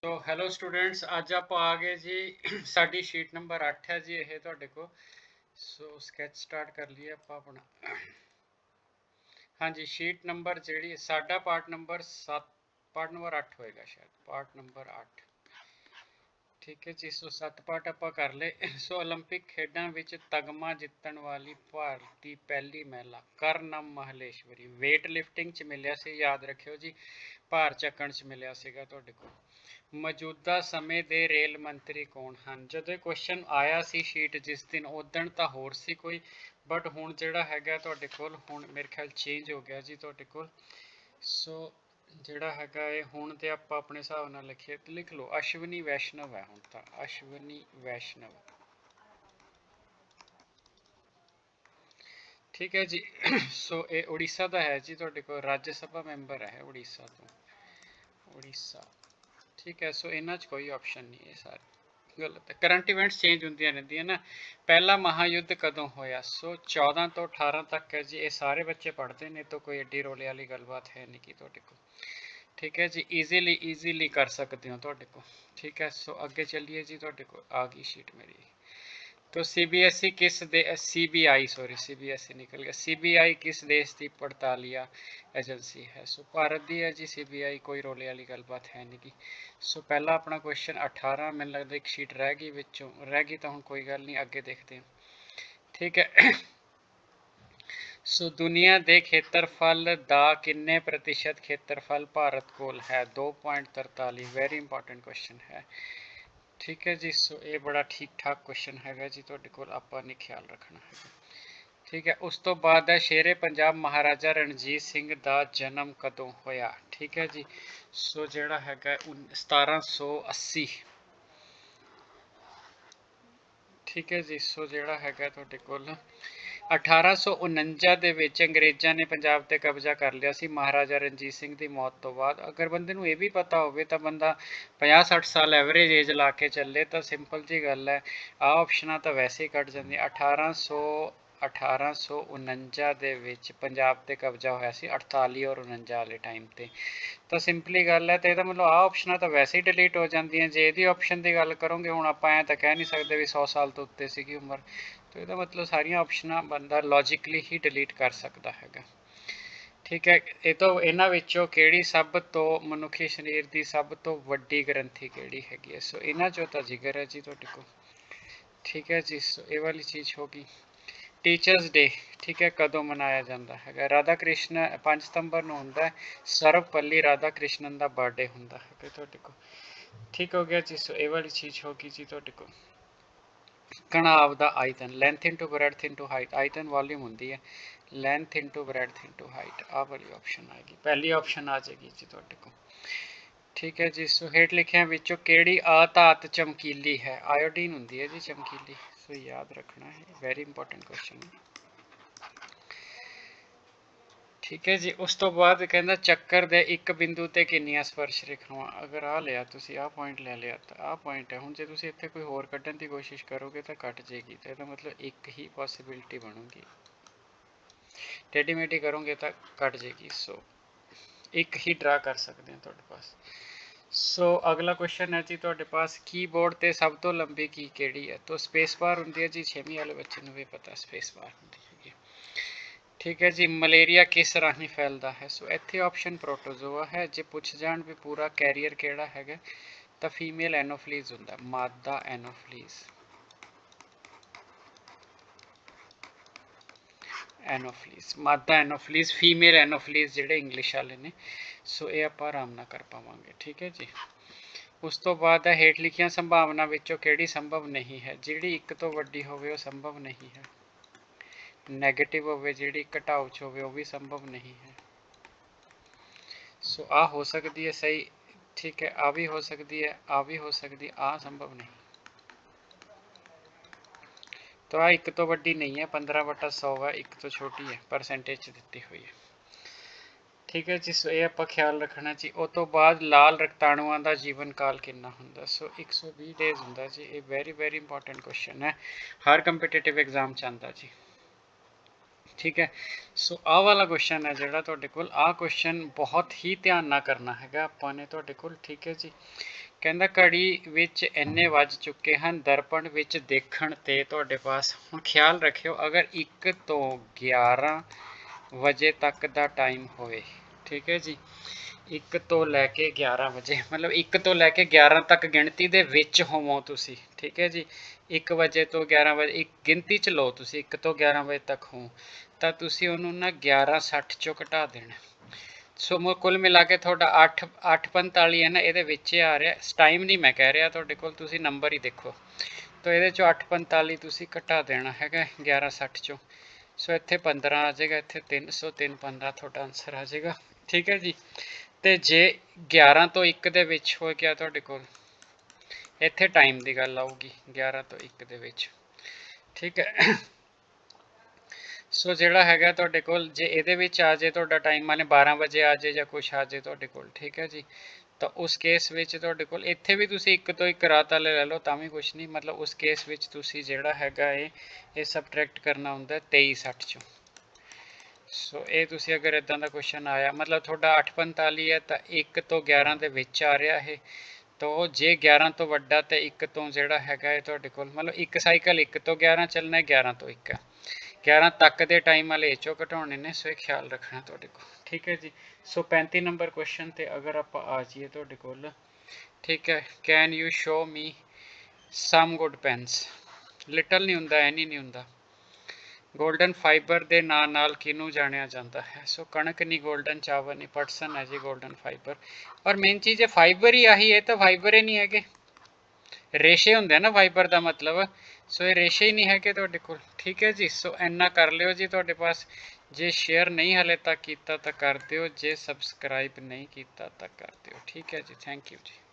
तो hello students, अज आप आ गए जी। साडी शीट नंबर 8 है जी, ये तुहाडे को। सो स्कैच स्टार्ट कर लिए आप अपना। हाँ जी, शीट नंबर जी साडा पार्ट नंबर 7, पार्ट नंबर 8 होएगा शायद, पार्ट नंबर 8। ठीक है जी। सो 7 पार्ट आप कर ले। सो ओलंपिक खेडों विच तगमा जितण वाली भारत की पहली महिला करनम महलेश्वरी वेट लिफ्टिंग च मिलिया सी, याद रखियो जी। भार चकण च मिलिया सीगा तुहाडे को। मौजूदा समय के रेल मंत्री कौन हैं? जो क्वेश्चन आया सी शीट जिस दिन उदण तो होर सी कोई, बट हुण जिहड़ा हैगा तुहाडे कोल हुण मेरे ख्याल चेंज हो गया जी तुहाडे कोल। सो जिहड़ा हैगा ये हुण ते आपां अपने हिसाब नाल लिखिए, लिख लो अश्विनी वैष्णव है हुण तां, अश्विनी वैष्णव। ठीक है जी। सो ये उड़ीसा का है जी, तुहाडे कोल राज्य सभा मैंबर है उड़ीसा तो, उड़ीसा। ठीक है। सो इन्हां च कोई ऑप्शन नहीं है, सारे गलत है। करंट इवेंट्स चेंज होंदियां रहिंदियां ना। पहला महायुद्ध कदों होया? सो 14 तो 18 तक है जी, ये सारे बच्चे पढ़ते हैं तो कोई एड्डी रोले वाली गलबात है नहीं कि तुहाडे को। ठीक है जी, ईजीली कर सकते हो तुहाडे को। ठीक है। सो अगे चलिए जी, तुहाडे को आ गई शीट मेरी। तो सीबीएसई किस दे सीबीआई सॉरी सीबीएसई निकल गया। सीबीआई किस देश की पड़तालिया एजेंसी है? सो भारत की है जी सीबीआई, कोई रोले वाली गलबात है नहीं की। सो पहला अपना क्वेश्चन 18, मैंने लगता एक शीट रह गई विचों, रह गई तो हम कोई गल नहीं, अगे देखते हैं। ठीक है। सो दुनिया के खेत्रफल का किन्ने प्रतिशत खेत्रफल भारत कोल है? 2.43। वेरी इंपॉर्टेंट क्वेश्चन है। ठीक है जी। सो ये बड़ा ठीक ठाक क्वेश्चन है जी, तुहाडे कोल आपां ने ख्याल रखना है। ठीक है। उस तो बाद है शेरे पंजाब महाराजा रणजीत सिंह का जन्म कदों होया? ठीक है जी। सो जिहड़ा हैगा 1780। ठीक है जी। सो जिहड़ा हैगा तुहाडे कोल 1849 ਦੇ ਵਿੱਚ ਅੰਗਰੇਜ਼ਾਂ ਨੇ ਪੰਜਾਬ ਤੇ ਕਬਜ਼ਾ ਕਰ ਲਿਆ ਸੀ ਮਹਾਰਾਜਾ ਰਣਜੀਤ ਸਿੰਘ ਦੀ ਮੌਤ ਤੋਂ ਬਾਅਦ। ਅਗਰ ਬੰਦੇ ਨੂੰ ਇਹ ਵੀ ਪਤਾ ਹੋਵੇ ਤਾਂ ਬੰਦਾ 50-60 ਸਾਲ ਐਵਰੇਜ ਏਜ ਲਾ ਕੇ ਚੱਲੇ ਤਾਂ ਸਿੰਪਲ ਜੀ ਗੱਲ ਹੈ, ਆਹ ਆਪਸ਼ਨਾਂ ਤਾਂ ਵੈਸੇ ਹੀ ਕੱਟ ਜਾਂਦੀਆਂ। 1849 ਦੇ ਵਿੱਚ ਪੰਜਾਬ ਤੇ ਕਬਜ਼ਾ ਹੋਇਆ ਸੀ 48 ਔਰ 49 ਵਾਲੇ ਟਾਈਮ ਤੇ, ਤਾਂ ਸਿੰਪਲੀ ਗੱਲ ਹੈ। ਤੇ ਇਹਦਾ ਮਤਲਬ ਆਹ ਆਪਸ਼ਨਾਂ ਤਾਂ ਵੈਸੇ ਹੀ ਡਿਲੀਟ ਹੋ ਜਾਂਦੀਆਂ। ਜੇ ਇਹਦੀ ਆਪਸ਼ਨ ਦੀ ਗੱਲ ਕਰੋਗੇ, ਹੁਣ ਆਪਾਂ ਐਂ ਤਾਂ ਕਹਿ ਨਹੀਂ ਸਕਦੇ ਵੀ 100 ਸਾਲ ਤੋਂ ਉੱਤੇ ਸੀਗੀ ਉਮਰ, तो यदा मतलब सारिया ऑप्शनां बंदा लॉजिकली ही डिलीट कर सकता है। ठीक है। ये तो इन्हां विचों किहड़ी सब तो मनुखी शरीर की सब तो वड्डी ग्रंथि किहड़ी हैगी है? सो इन्हां चों तां जिगर है जी तुहाडे कोल। ठीक है जी। सो ये वाली चीज़ होगी। टीचर्स डे ठीक है कदों मनाया जाता है? राधा कृष्ण 5 सितंबर नूं हुंदा है। सर्वपल्ली राधा कृष्णन का बर्थडे हुंदा है तुहाडे कोल। ठीक हो गया जी। सो ये वाली चीज़ होगी जी तुहाडे कोल। घनाव का आयतन length into breadth into height, आयतन वॉल्यूम होंगी है, length into breadth into height, आ वाली ऑप्शन आएगी, पहली ऑप्शन आ जाएगी जी तुहाडे को। ठीक है जी। सो हेठ लिखिया विचों किहड़ी आधात चमकीली है? आयोडीन होंगी है जी चमकीली। सो याद रखना है, वेरी इंपॉर्टेंट क्वेश्चन है। ठीक है जी। उस तो बाद कहना चक्कर दे एक बिंदु ते किन्नियां स्पर्श रेखावां? अगर आ लिया तुसीं, आ पॉइंट ले लिया तो आ पॉइंट है। हुण जे तुसीं इत्थे कोई होर कड्ढण दी कोशिश करोगे तो कट जाएगी, तो इसदा मतलब एक ही पॉसिबिलिटी बनूगी। टेढ़ी मेढ़ी करोगे तो कट जाएगी। सो एक ही ड्रा कर सकते हैं तुहाडे पास। सो अगला क्वेश्चन है जी तुहाडे पास, कीबोर्ड ते सब तो लंबी की किहड़ी है? तो स्पेस बार होंदी है जी, 6वीं वाले बच्चे नूं भी पता स्पेस बार होंदी है। ठीक है जी। मलेरिया किस राही फैलता है? सो इत्थे ऑप्शन प्रोटोजोआ है। जे पुछ जाण भी पूरा कैरियर किहड़ा हैगा तो फीमेल एनोफलीज हुंदा, मादा एनोफलीज, एनोफलीज मादा एनोफलीज, फीमेल एनोफलीज जिहड़े इंग्लिश वाले ने। सो ये आपां आराम नाल कर पावांगे। ठीक है जी। उस तो बाद हेठ लिखियां संभावना विचों किहड़ी संभव नहीं है? जिहड़ी एक तो वड्डी होवे वो संभव नहीं है। नैगेटिव होवे जिहड़ी घटाओ च होवे वो भी संभव नहीं है। सो आ हो सकती है सही। ठीक है। आ भी हो सकती है, आ भी हो सकती है, आ संभव नहीं। तो आ एक तो वड्डी नहीं है, 15/100 है, एक तो छोटी है, परसेंटेज दी हुई है। ठीक है जी। सो ये आप ख्याल रखना जी। उस तो बाद लाल रक्ताणुओं का जीवन काल कितना होंगे? सो 120 डेज होंगे जी। ये वेरी इंपॉर्टेंट क्वेश्चन है, हर कंपीटेटिव एग्जाम चाहता जी। ठीक है। सो आ वाला क्वेश्चन है जोड़ा तुहाडे कोल, आ क्वेश्चन बहुत ही ध्यान ना करना है आपने तुहाडे कोल। ठीक है जी। ਕਹਿੰਦਾ ਘੜੀ ਵਿੱਚ ਇੰਨੇ ਵੱਜ ਚੁੱਕੇ ਹਨ, ਦਰਪਣ ਵਿੱਚ ਦੇਖਣ ਤੇ ਤੁਹਾਡੇ ਪਾਸ, ਹੁਣ ਖਿਆਲ ਰੱਖਿਓ ਅਗਰ 1 ਤੋਂ 11 ਵਜੇ ਤੱਕ ਦਾ ਟਾਈਮ ਹੋਵੇ, ਠੀਕ ਹੈ ਜੀ, 1 ਤੋਂ ਲੈ ਕੇ 11 ਵਜੇ, ਮਤਲਬ 1 ਤੋਂ ਲੈ ਕੇ 11 ਤੱਕ ਗਿਣਤੀ ਦੇ ਵਿੱਚ ਹੋਵੋ ਤੁਸੀਂ, ਠੀਕ ਹੈ ਜੀ, 1 ਵਜੇ ਤੋਂ 11 ਵਜੇ ਇੱਕ ਗਿਣਤੀ ਚ ਲਓ ਤੁਸੀਂ, 1 ਤੋਂ 11 ਵਜੇ ਤੱਕ ਹੋ ਤਾਂ ਤੁਸੀਂ ਉਹਨੂੰ ਨਾ 11:60 ਚੋਂ ਘਟਾ ਦੇਣਾ। ਸੋ ਕੁੱਲ ਮਿਲਾ ਕੇ ਤੁਹਾਡਾ 8:45 ਹੈ ਨਾ, ਇਹਦੇ ਵਿੱਚ ਆ ਰਿਹਾ, ਟਾਈਮ ਨਹੀਂ ਮੈਂ ਕਹਿ ਰਿਹਾ ਤੁਹਾਡੇ ਕੋਲ, ਤੁਸੀਂ ਨੰਬਰ ਹੀ ਦੇਖੋ। ਤਾਂ ਇਹਦੇ ਚੋਂ 8:45 ਤੁਸੀਂ ਘਟਾ ਦੇਣਾ ਹੈਗਾ 11:60 ਚੋਂ। ਸੋ ਇੱਥੇ 15 ਆ ਜਾਏਗਾ, ਇੱਥੇ 300, 315 ਤੁਹਾਡਾ ਆਨਸਰ ਆ ਜਾਏਗਾ, ਠੀਕ ਹੈ ਜੀ। ਤੇ ਜੇ 11 ਤੋਂ 1 ਦੇ ਵਿੱਚ ਹੋ ਗਿਆ ਤੁਹਾਡੇ ਕੋਲ, ਇੱਥੇ ਟਾਈਮ ਦੀ ਗੱਲ ਆਊਗੀ 11 ਤੋਂ 1 ਦੇ ਵਿੱਚ, ਠੀਕ ਹੈ। ਸੋ ਜਿਹੜਾ ਹੈਗਾ ਤੁਹਾਡੇ ਕੋਲ, ਜੇ ਇਹਦੇ ਵਿੱਚ ਆ ਜਾਏ ਤੁਹਾਡਾ ਟਾਈਮ, ਮਾਨੇ 12 ਵਜੇ ਆ ਜਾਏ ਜਾਂ ਕੁਛ ਆ ਜਾਏ ਤੁਹਾਡੇ ਕੋਲ, ਠੀਕ ਹੈ ਜੀ, ਤਾਂ ਉਸ ਕੇਸ ਵਿੱਚ ਤੁਹਾਡੇ ਕੋਲ ਇੱਥੇ ਵੀ ਤੁਸੀਂ 1 ਤੋਂ 1 ਰਾਤ ਵਾਲੇ ਲੈ ਲਓ ਤਾਂ ਵੀ ਕੁਛ ਨਹੀਂ, ਮਤਲਬ ਉਸ ਕੇਸ ਵਿੱਚ ਤੁਸੀਂ ਜਿਹੜਾ ਹੈਗਾ ਇਹ ਸਬਟਰੈਕਟ ਕਰਨਾ ਹੁੰਦਾ 23:60 ਚੋਂ। ਸੋ ਇਹ ਤੁਸੀਂ ਅਗਰ ਇਦਾਂ ਦਾ ਕੁਐਸਚਨ ਆਇਆ, ਮਤਲਬ ਤੁਹਾਡਾ 8:45 ਹੈ ਤਾਂ 1 ਤੋਂ 11 ਦੇ ਵਿੱਚ ਆ ਰਿਹਾ ਇਹ, ਤਾਂ ਜੇ 11 ਤੋਂ ਵੱਡਾ ਤੇ 1 ਤੋਂ ਜਿਹੜਾ ਹੈਗਾ ਇਹ ਤੁਹਾਡੇ ਕੋਲ, ਮਤਲਬ ਇੱਕ ਸਾਈਕਲ 1 ਤੋਂ 11 ਚੱਲਣਾ, 11 ਤੋਂ 1 ਹੈ, 11 ਤੱਕ ਦੇ ਟਾਈਮ ਵਾਲੇ ਇਹ ਚੋਂ ਘਟਾਉਣੇ ਨੇ, ਸੋ ਇਹ ਖਿਆਲ ਰੱਖਣਾ ਤੁਹਾਡੇ ਕੋਲ, ਠੀਕ ਹੈ ਜੀ। ਸੋ 35 ਨੰਬਰ ਕੁਐਸਚਨ ਤੇ ਅਗਰ ਆਪਾਂ ਆ ਜਾਈਏ ਤੁਹਾਡੇ ਕੋਲ, ਠੀਕ ਹੈ, can you show me some good pens, little ਨਹੀਂ ਹੁੰਦਾ, ਐਨੀ ਨਹੀਂ ਹੁੰਦਾ। ਗੋਲਡਨ ਫਾਈਬਰ ਦੇ ਨਾਂ ਨਾਲ ਕਿਹਨੂੰ ਜਾਣਿਆ ਜਾਂਦਾ ਹੈ? ਸੋ ਕਣਕ ਨਹੀਂ, ਗੋਲਡਨ ਚਾਵਲ ਨਹੀਂ, ਪਟਸਨ ਹੈ ਜੀ ਗੋਲਡਨ ਫਾਈਬਰ। ਔਰ ਮੇਨ ਚੀਜ਼ ਹੈ ਫਾਈਬਰ ਹੀ ਆਹੀ ਹੈ, ਤਾਂ ਫਾਈਬਰ ਹੀ ਨਹੀਂ ਹੈਗੇ, ਰੇਸ਼ੇ ਹੁੰਦੇ ਨਾ ਫਾਈਬਰ ਦਾ ਮਤਲਬ, ਸੋ ਇਹ ਰੇਸ਼ੇ ਹੀ ਨਹੀਂ ਹੈਗੇ ਤੁਹਾਡੇ ਕੋਲ, ਠੀਕ ਹੈ ਜੀ। ਸੋ ਇੰਨਾ ਕਰ ਲਿਓ ਜੀ ਤੁਹਾਡੇ ਪਾਸ, ਜੇ ਸ਼ੇਅਰ ਨਹੀਂ ਹਲੇ ਤੱਕ ਕੀਤਾ ਤਾਂ ਕਰ ਦਿਓ, ਜੇ ਸਬਸਕ੍ਰਾਈਬ ਨਹੀਂ ਕੀਤਾ ਤਾਂ ਕਰ ਦਿਓ, ਠੀਕ ਹੈ ਜੀ। ਥੈਂਕ ਯੂ ਜੀ।